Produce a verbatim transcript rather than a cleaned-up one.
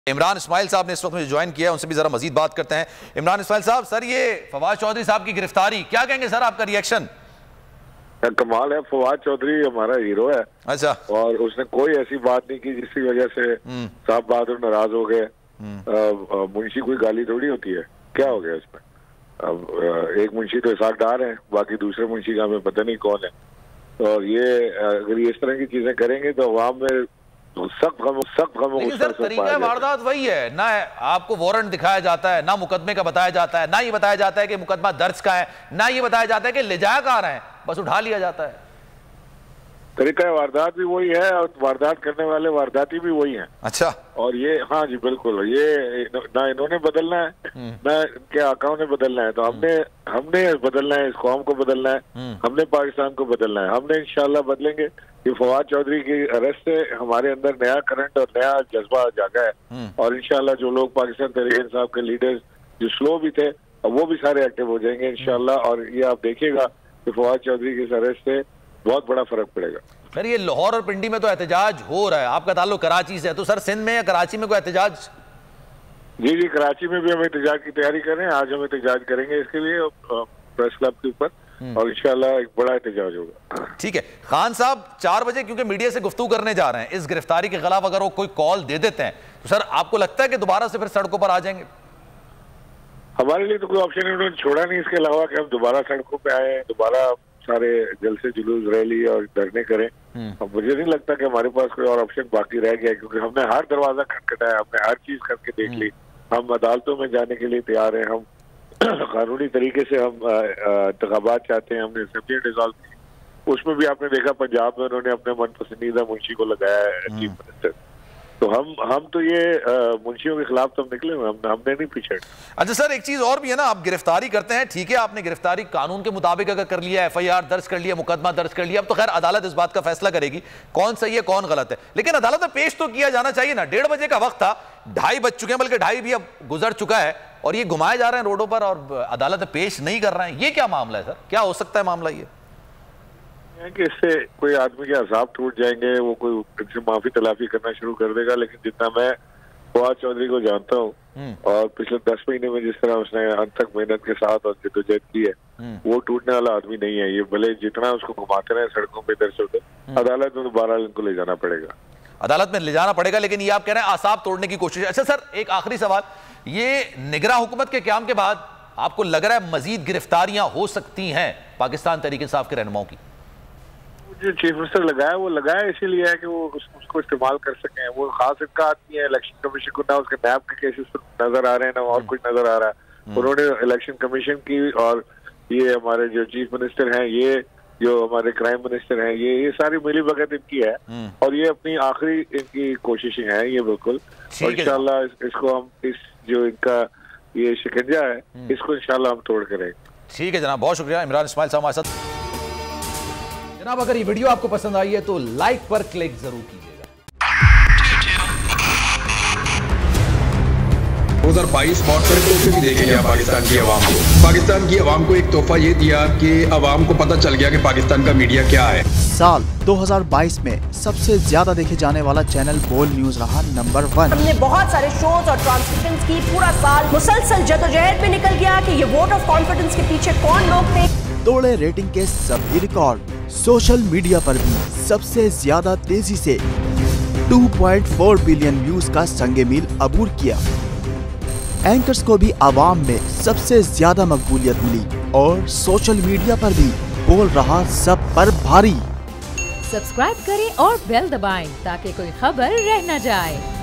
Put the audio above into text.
इमरान इस्माइल साहब ने इस वक्त मुझे ज्वाइन किया है, उनसे भी जरा मजीद बात करते हैं। इमरान इस्माइल साहब, सर ये फवाद चौधरी साहब की गिरफ्तारी, क्या कहेंगे सर आपका रिएक्शन? कमाल है, फवाद चौधरी हमारा हीरो है। अच्छा। और उसने कोई ऐसी बात नहीं की जिसकी वजह से साहब बहादुर नाराज हो गए। मुंशी कोई गाली थोड़ी होती है, क्या हो गया इसमें? अब एक मुंशी तो इसाक डार है, बाकी दूसरे मुंशी का हमें पता नहीं कौन है। और ये अगर ये इस तरह की चीजें करेंगे तो अवाम में सख्त सख्त लेकिन सर तरीका वारदात वही है ना, आपको वारंट दिखाया जाता है ना, मुकदमे का बताया जाता है ना, ये बताया जाता है कि मुकदमा दर्ज का है ना, ये बताया जाता है कि ले जाया कहाँ रहे हैं, बस उठा लिया जाता है। तरीका वारदात भी वही है और वारदात करने वाले वारदाती भी वही हैं। अच्छा। और ये हाँ जी बिल्कुल, ये ना इन्होंने बदलना है ना इनके आकाओं ने बदलना है, तो हमने हमने बदलना है, इस कौम को बदलना है, हमने पाकिस्तान को बदलना है। हमने इंशाल्लाह बदलेंगे। ये फवाद चौधरी की अरेस्ट से हमारे अंदर नया करंट और नया जज्बा जागा है और इंशाल्लाह जो लोग पाकिस्तान तहरीक इंसाफ के लीडर्स जो स्लो भी थे वो भी सारे एक्टिव हो जाएंगे इंशाल्लाह। और ये आप देखिएगा कि फवाद चौधरी की अरेस्ट से बहुत बड़ा फर्क पड़ेगा। सर ये लाहौर और पिंडी में तो एहतजाज हो रहा है, आपका ताल्लुक कराची से है, तो सर सिंध में या कराची में कोई एहतजाज? जी जी, कराची में भी हम एहतजाज की तैयारी कर रहे हैं। आज हम एहतजाज करेंगे इसके लिए प्रेस क्लब के ऊपर और इंशाल्लाह एक बड़ा एहतजाज होगा। ठीक है खान साहब, चार बजे क्योंकि मीडिया से गुफ्तगू करने जा रहे हैं इस गिरफ्तारी के खिलाफ, अगर वो कोई कॉल दे देते हैं तो सर आपको लगता है कि दोबारा से फिर सड़कों पर आ जाएंगे? हमारे लिए तो कोई ऑप्शन उन्होंने छोड़ा नहीं इसके अलावा कि हम दोबारा सड़कों पे आए, दोबारा सारे जलसे जुलूस रैली और धरने करें। अब मुझे नहीं लगता कि हमारे पास कोई और ऑप्शन बाकी रह गया, क्योंकि हमने हर दरवाजा खटखटाया, हमने हर चीज करके देख ली। हम अदालतों में जाने के लिए तैयार हैं, हम कानूनी तरीके से हम इंतखाबात चाहते हैं, हमने असेंबली डिसॉल्व की। उसमें भी आपने देखा पंजाब में उन्होंने अपने मन पसंदीदा मुंशी को लगाया है चीफ मिनिस्टर। तो हम हम तो ये मुंशियों के खिलाफ तो हम निकले हुए, हम, हमने नहीं पीछे। अच्छा सर, एक चीज और भी है ना, आप गिरफ्तारी करते हैं, ठीक है आपने गिरफ्तारी कानून के मुताबिक अगर कर लिया, एफ आई आर दर्ज कर लिया, मुकदमा दर्ज कर लिया, अब तो खैर अदालत इस बात का फैसला करेगी कौन सही है कौन गलत है, लेकिन अदालत में पेश तो किया जाना चाहिए ना। डेढ़ बजे का वक्त था, ढाई बज चुके हैं, बल्कि ढाई भी अब गुजर चुका है और ये घुमाए जा रहे हैं रोडों पर और अदालत में पेश नहीं कर रहे हैं। ये क्या मामला है सर, क्या हो सकता है मामला? ये कि इससे कोई आदमी के असाब टूट जाएंगे, वो कोई इनसे माफी तलाफी करना शुरू कर देगा। लेकिन जितना मैं फवाद चौधरी को जानता हूँ और पिछले दस महीने में जिस तरह उसने अनथक मेहनत के साथ और जद्दोजहद की है, वो टूटने वाला आदमी नहीं है। ये भले जितना उसको घुमाते रहे सड़कों पे इधर से उधर, अदालत में दोबारा इनको ले जाना पड़ेगा, अदालत में ले जाना पड़ेगा। लेकिन ये आप कह रहे हैं आसाब तोड़ने की कोशिश। अच्छा सर, एक आखिरी सवाल, ये निगरां हुकूमत के क़याम के बाद आपको लग रहा है मजीद गिरफ्तारियां हो सकती हैं पाकिस्तान तहरीक इंसाफ के रहनुमाओं की? जो चीफ मिनिस्टर लगाया वो लगाया इसीलिए है कि वो उस, उसको इस्तेमाल कर सकें। वो खास इनका आदमी है, इलेक्शन कमीशन को ना उसके नैब के केसेस नजर आ रहे हैं ना और कुछ नजर आ रहा है। उन्होंने इलेक्शन कमीशन की और ये हमारे जो चीफ मिनिस्टर हैं, ये जो हमारे क्राइम मिनिस्टर हैं, ये ये सारी मिली भगत इनकी है और ये अपनी आखिरी इनकी कोशिशें हैं ये बिल्कुल। और इंशाल्लाह इस, इसको हम इस जो इनका ये शिकंजा है इसको इंशाल्लाह हम तोड़ करेंगे। ठीक है जनाब, बहुत शुक्रिया। इमरान इस्माइल साहब हमारे साथ। जनाब अगर ये वीडियो आपको पसंद आई है तो लाइक पर क्लिक जरूर कीजिएगा। दो हज़ार बाईस और फिर भी देखे गया पाकिस्तान की आवाम को। पाकिस्तान की आवाम को एक तोहफा ये दिया कि आवाम को पता चल गया कि पाकिस्तान का मीडिया क्या है। साल दो हज़ार बाईस में सबसे ज्यादा देखे जाने वाला चैनल बोल्ड न्यूज रहा नंबर वन। हमने बहुत सारे शोज और ट्रांसमिशंस की, पूरा साल मुसलसल जदोजहद में निकल गया कि ये वोट ऑफ कॉन्फिडेंस के पीछे कौन लोग थे। तोड़े रेटिंग के सभी रिकॉर्ड। सोशल मीडिया पर भी सबसे ज्यादा तेजी से दो पॉइंट चार बिलियन व्यूज का संगे मील अबूर किया। एंकर्स को भी आवाम में सबसे ज्यादा मकबूलियत मिली और सोशल मीडिया पर भी बोल रहा सब पर भारी। सब्सक्राइब करें और बेल दबाएं ताकि कोई खबर रह न जाए।